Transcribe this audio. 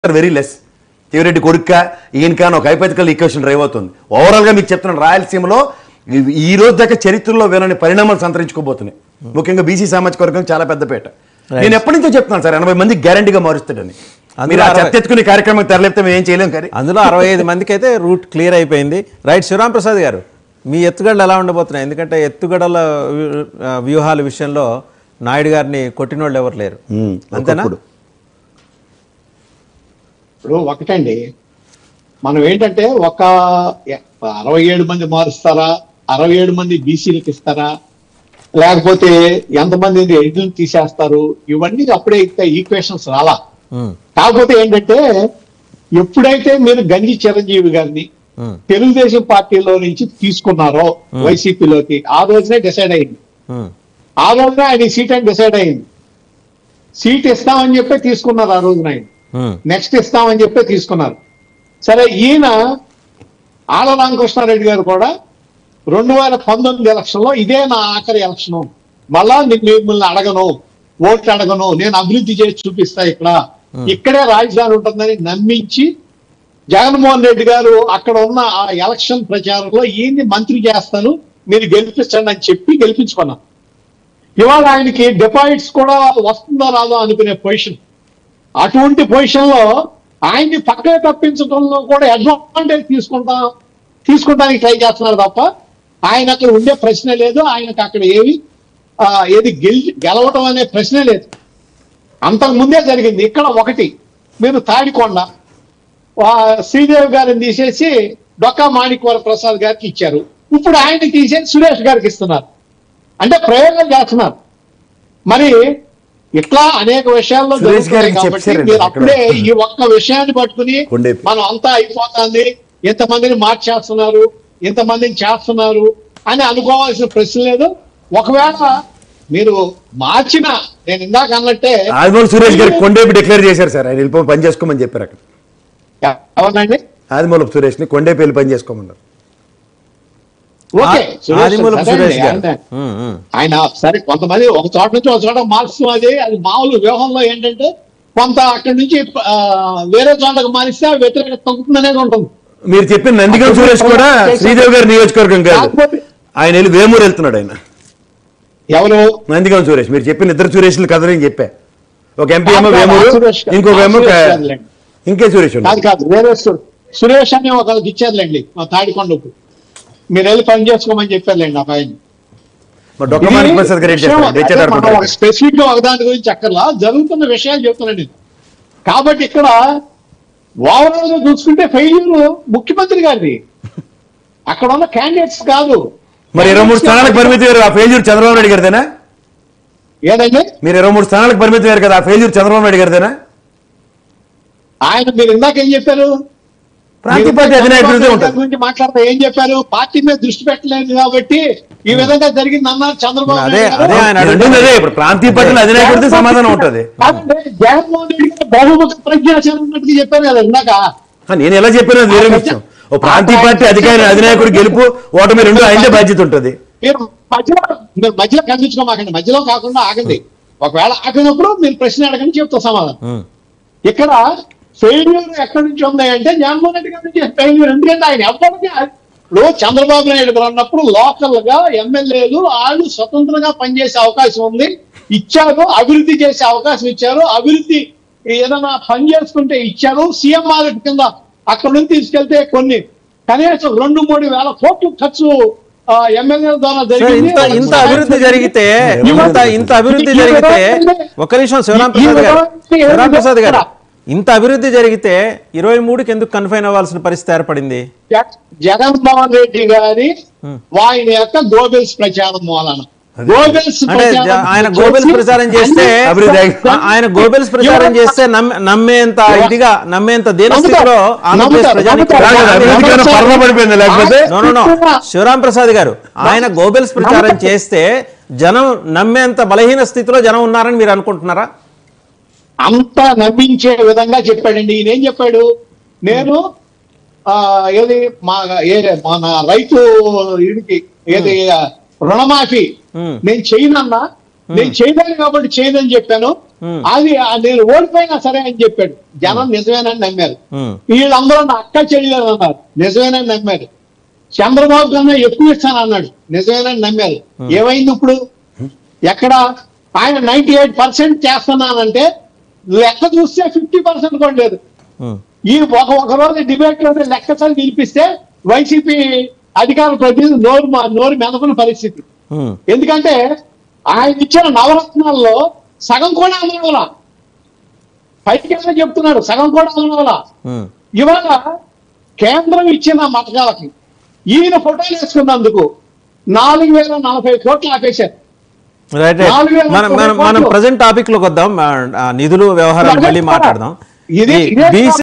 Very less. Chivareddy కొడుక్క ఈయనకా ఒక హైపోథెటికల్ ఈక్వేషన్ డ్రైవ్ అవుతుంది. ఓవరాల్గా మీకు చెప్తున్నాను, రాయలసీమలో ఈ రోజు దాకా చరిత్రలో వినని పరిణామాలు సంతరించుకోబోతున్నాయి. ముఖ్యంగా బీసీ సామాజిక వర్గం చాలా పెద్దపేట. నేను ఎప్పటి నుంచో చెప్తున్నాను సార్, 80 మంది గ్యారంటీగా మారుస్తాడని. మీరు ఆ చెత్తెత్తుకునే కార్యక్రమం తెరలేపితే మేము ఏం చేయలేం. కానీ అందులో 65 మందికి అయితే రూట్ క్లియర్ అయిపోయింది. రైట్. శివరాం ప్రసాద్ గారు, మీ ఎత్తుగడలు ఎలా ఉండబోతున్నాయి? ఎందుకంటే ఎత్తుగడల వ్యూహాల విషయంలో నాయుడు గారిని కొట్టినోళ్ళు ఎవరు లేరు, అంతేనా? ఇప్పుడు ఒకటండి, మనం ఏంటంటే ఒక 67 మంది మారుస్తారా, 67 మంది బీసీలకు ఇస్తారా, లేకపోతే ఎంతమంది ఎడ్లు తీసేస్తారు, ఇవన్నీ అప్పుడే ఈక్వేషన్స్ రాలా. కాకపోతే ఏంటంటే ఎప్పుడైతే మీరు గంజి చిరంజీవి గారిని తెలుగుదేశం పార్టీలో నుంచి తీసుకున్నారో వైసీపీలోకి, ఆ రోజునే డిసైడ్ అయింది. ఆ రోజున ఆయన సీట్ అని డిసైడ్ అయింది. సీట్ ఇస్తామని చెప్పి తీసుకున్నారు. ఆ రోజున ఆయన నెక్స్ట్ ఇస్తామని చెప్పి తీసుకున్నారు. సరే, ఈయన ఆళ్ళ రామకృష్ణారెడ్డి గారు కూడా 2019 ఎలక్షన్ లో ఇదే నా ఆఖరి ఎలక్షన్, మళ్ళా మిమ్మల్ని అడగను, ఓట్లు అడగను, నేను అభివృద్ధి చేసి చూపిస్తా, ఇక్కడే రాజధాని ఉంటుందని నమ్మించి జగన్మోహన్ రెడ్డి గారు అక్కడ ఉన్న ఆ ఎలక్షన్ ప్రచారంలో ఈయన్ని మంత్రి చేస్తాను, మీరు గెలిపించండి అని చెప్పి గెలిపించుకున్నాను. ఇవాళ ఆయనకి డిపాజిట్స్ కూడా వస్తుందో రాదో అనుకునే పొజిషన్. అటువంటి పొజిషన్ లో ఆయన్ని పక్కన తప్పించడంలో కూడా అడ్వాంటేజ్ తీసుకుంటానికి ట్రై చేస్తున్నారు తప్ప ఆయన అక్కడ ఉండే ప్రశ్నే లేదు. ఆయనకు అక్కడ ఏది గెలవటం అనే ప్రశ్నే లేదు. అంతకు ముందే జరిగింది. ఇక్కడ ఒకటి, మీరు తాడికొండ శ్రీదేవి గారిని తీసేసి డొక్కా మాణిక్వర ప్రసాద్ గారికి ఇచ్చారు. ఇప్పుడు ఆయన్ని తీసేసి సురేష్ గారికి ఇస్తున్నారు. అంటే ప్రయోగం చేస్తున్నారు. మరి ఇట్లా అనేక విషయాల్లో జరుగుతున్నాయి. కాబట్టి మీరు అప్పుడే ఈ ఒక్క విషయాన్ని పట్టుకుని మనం అంతా అయిపోతుంది, ఇంతమందిని మార్చేస్తున్నారు, ఇంతమందిని చేస్తున్నారు అని అనుకోవాల్సిన ప్రశ్న లేదు. ఒకవేళ మీరు మార్చిన, నేను ఇందాక అన్నట్టే ఆదిమూలపు సురేష్ గారికి కొండేపి డిక్లేర్ చేశారు సార్, ఆయన వెళ్ళిపోయి పని చేసుకోమని చెప్పారు. అక్కడ అవునండి, ఆదిమూలపు సురేష్ ని కొండేపి వెళ్ళి పని చేసుకోమన్నారు. ఓకే, ఆయన ఆయన సరే, కొంతమంది ఒక చోట నుంచి ఒక చోట మార్చడం అది మామూలు వ్యూహంలో ఏంటంటే కొంత అక్కడి నుంచి వేరే చోటకు మారిస్తే ఆ వ్యతిరేకత తగ్గుతుంది అనేది ఉంటుంది. మీరు చెప్పిన నందిగం సురేష్ కూడా శ్రీదేవి గారి నియోజకవర్గం కాదు, ఆయన వెళ్ళి వేమూరు వెళ్తున్నాడు. ఆయన ఎవరు? నందిగం సురేష్. మీరు చెప్పిన ఇద్దరు సురేష్లు కథ నేను చెప్పా. ఒక ఎంపీ ఏమో వేమూరు, ఇంకొక ఏమో ఇంకే సురేష్. కాదు, వేరే సురేష్ అని ఒకరికి ఇచ్చారులేండి మా తాడికొండకు, మీరు వెళ్ళి పని చేసుకోమని చెప్పారులేండి ఆ పైన. స్పెసిఫిక్ గా ఒకదాని గురించి అక్కర్లా, జరుగుతున్న విషయాలు చెప్తున్నాండి. కాబట్టి ఇక్కడ ఓవరాల్ గా చూసుకుంటే ఫెయిల్యూర్ ముఖ్యమంత్రి గారిది, అక్కడ ఉన్న క్యాండిడేట్స్ కాదు. మరి 23 స్థానాలకు పరిమితి వేరు, ఆ ఫెయిల్యూర్ చంద్రబాబు నాయుడు గారిదేనా? ఏదండి, మీరు 23 స్థానాలకు పరిమితి వేరు కదా, ఆ ఫెయిల్యూర్ చంద్రబాబు నాయుడు గారిదేనా? ఆయన మీరు ఇందాక ఏం చెప్పారు? ప్రాంతీయ పార్టీ అధినాయకుడిదే ఉంటుంది గురించి మాట్లాడతా ఏం చెప్పారు? పార్టీ మీద దృష్టి పెట్టలేదు కాబట్టి ఈ విధంగా జరిగింది అన్నారు చంద్రబాబు. ఇప్పుడు ప్రాంతీయ పార్టీల అధినాయకుడితే సమాధానం ఉంటుంది. జగన్మోహన్ రెడ్డి గారు బహుముఖ ప్రజ్ఞాచరణ ఉన్నట్టుగా చెప్పారు కదా ఇందాక. నేను ఎలా చెప్పాను వేరే విషయం. ఓ ప్రాంతీయ పార్టీ అధినాయకుడు గెలుపు ఓటమి రెండు ఆయనే బాధ్యత ఉంటుంది. మీరు మధ్యలో కనిపించుకోమాకండి, మధ్యలో కాకుండా ఆగండి. ఒకవేళ ఆగినప్పుడు మీరు ప్రశ్న అడగని చెప్తా సమాధానం. ఇక్కడ ఫెయిల్యూర్ ఎక్కడి నుంచి ఉంది అంటే జగన్మోహన్ రెడ్డి గారి నుంచి ఫెయిల్యూర్. ఎందుకంటే ఆయన ఎవరికి ఇప్పుడు చంద్రబాబు నాయుడు గారు అన్నప్పుడు లోకల్ గా ఎమ్మెల్యేలు వాళ్ళు స్వతంత్రంగా పనిచేసే అవకాశం ఉంది, ఇచ్చారు. అభివృద్ధి చేసే అవకాశం ఇచ్చారు, అభివృద్ధి ఏదైనా పని చేసుకుంటే ఇచ్చారు. సీఎంఆర్ కింద అక్కడ నుంచి తీసుకెళ్తే కొన్ని కనీసం 2-3 వేల కోట్లు ఖర్చు ఎమ్మెల్యేల ద్వారా జరిగింది. ఇంత అభివృద్ధి జరిగితే ఒక నిమిషం శివరాం ప్రసాద్ గారు, ఇంత అభివృద్ధి జరిగితే 23కి ఎందుకు కన్ఫైన్ అవ్వాల్సిన పరిస్థితి ఏర్పడింది? జగన్మోహన్ రెడ్డి గారి ఆయన యొక్క గోబెల్స్ ప్రచారం మూలన. ఆయన గోబెల్స్ ప్రచారం చేస్తే నమ్మేంత ఇదిగా నమ్మేంత దీనస్థితిలో శివరాం ప్రసాద్ గారు, ఆయన గోబెల్స్ ప్రచారం చేస్తే జనం నమ్మేంత బలహీన స్థితిలో జనం ఉన్నారని మీరు అనుకుంటున్నారా? అంతా నమ్మించే విధంగా చెప్పాడండి. ఈయన ఏం చెప్పాడు? నేను ఏది మన రైతు వీడికి ఏది రుణమాఫీ నేను చేయనన్నా, నేను చేయలేను కాబట్టి చేయదని చెప్పాను. అది నేను ఓడిపోయినా సరే అని చెప్పాడు. జనం నిజమేనని నమ్మారు. వీళ్ళందరూ నా అక్క చెల్లెలు అన్నారు, నిజమేనని నమ్మారు. చంద్రబాబు కన్నా ఎక్కువ ఇస్తాను అన్నాడు, నిజమేనని నమ్మారు. ఏమైంది ఇప్పుడు? ఎక్కడ ఆయన 98% చేస్తున్నానంటే లెక్క చూస్తే 50% కూడా లేదు. ఈ ఒక రోజు డిబేట్ లో లెక్కసారి నిలిపిస్తే వైసీపీ అధికార ప్రతినిధి నోరు మెదపని పరిస్థితి. ఎందుకంటే ఆయన ఇచ్చిన నవరత్నాల్లో సగం కూడా అమలవల. పైకి చెప్తున్నాడు సగం కూడా అమలవల. ఇవాళ కేంద్రం ఇచ్చిన పథకాలకి ఈయన ఫోటోలు వేసుకున్నందుకు 4040 కోట్లు ఆపేశారు. మనం ప్రజెంట్ టాపిక్ లోకి వద్దాం, నిధులు వ్యవహారాలు మళ్ళీ మాట్లాడదాం.